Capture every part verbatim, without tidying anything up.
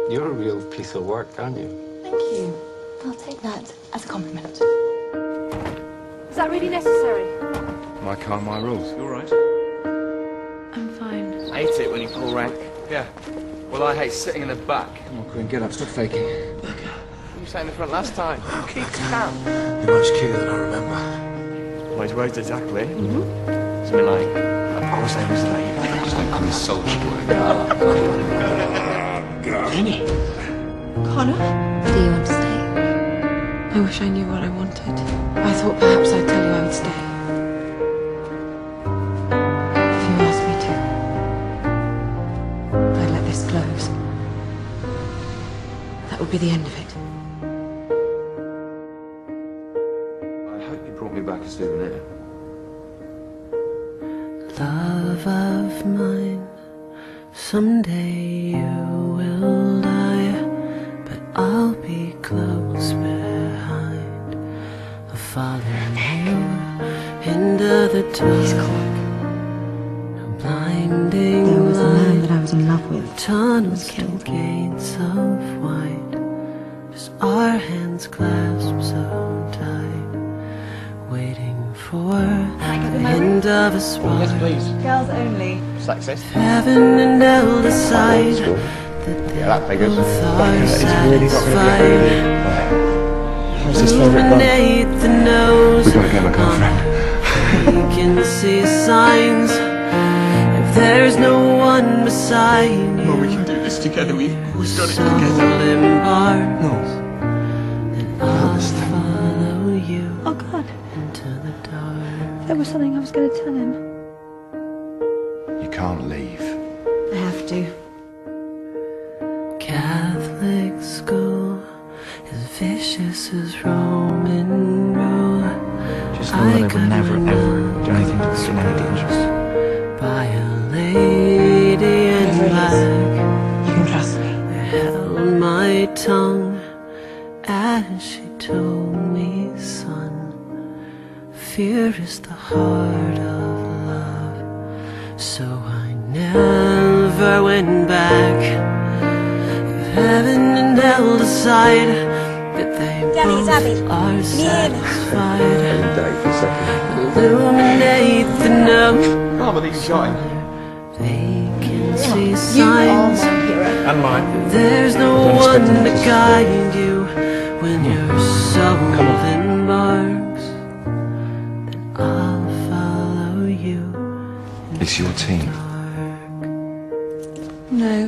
You're a real piece of work, aren't you? Thank you. I'll take that as a compliment. Is that really necessary? My car, my rules. You all right? I'm fine. I hate it when you pull rank. Yeah. Well, I hate sitting in the back. Come on, Quinn, get up. Stop faking. You sat in the front last time. Keep calm. You're much cuter than I remember. Well, his words exactly. Mm-hmm. Something like, I was I was like, Just don't come insult you. Jenny. Connor? Do you want to stay? I wish I knew what I wanted. I thought perhaps I'd tell you I would stay. If you asked me to, I'd let this close. That would be the end of it. I hope you brought me back a souvenir. Love of mine, someday you will die, but I'll be close behind. I'll follow you into the dark. No blinding There was a man that I light, was in love with. tunnels to gates of white, just our hands clasped so tight, waiting for the hint of a spark. yes, please. Girls only. Sexist. Heaven and hell decide that they Yeah, that figures. both are It's really not satisfied. What's his favourite bun? Illuminate the nose. We've got to get my girlfriend. We can see signs. If there's no one beside you, Well, we can do this together. We've, we've got it soul together. embarked, No. then I'll follow you Oh, God. into the dark. There was something I was going to tell him. You can't leave. I have to. Catholic school, as vicious as Roman rule. Just know that I would never, ever do anything to this any dangerous. By a lady in black, You can trust me. I held my tongue as she told me, son, fear is the heart of love. So I never went back. Heaven and hell decide that they Daddy, both Daddy. are satisfied. Day for a second. Illuminate the note. I can't believe you shot him. Vacancy signs. And mine. There's no Don't one expect to them to guide you when your soul embarks. Then I'll follow you. It's your team. No.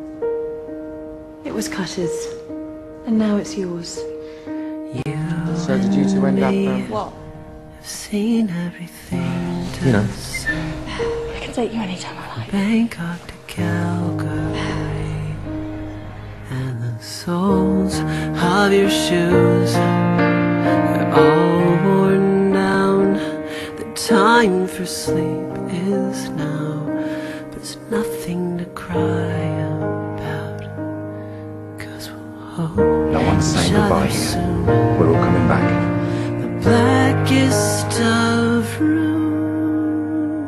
It was Cutter's. And now it's yours. You So did you two end up, and um, me What? have seen everything to You know. see. I can take you anytime I like. Bangkok to Calgary, and the soles of your shoes are all worn down. The time for sleep is now, but there's nothing to cry about, 'cause we'll hold No one's saying each other goodbye here. soon. We're all coming back. The blackest of rooms.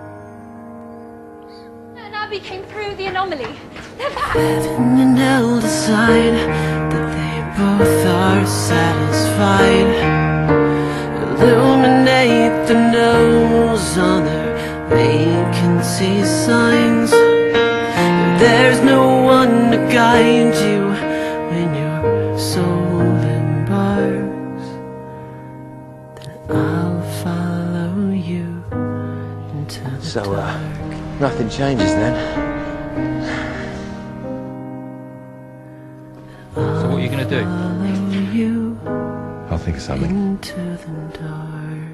And Abby came through the anomaly. They're back. Heaven and hell decide that they both are satisfied. Illuminate the nose on their vacancy signs. If there's no one to guide you when your soul embarks, then I'll follow you into the So, uh, dark. nothing changes then. So what are you going to do? Follow you I'll think of something. into the dark.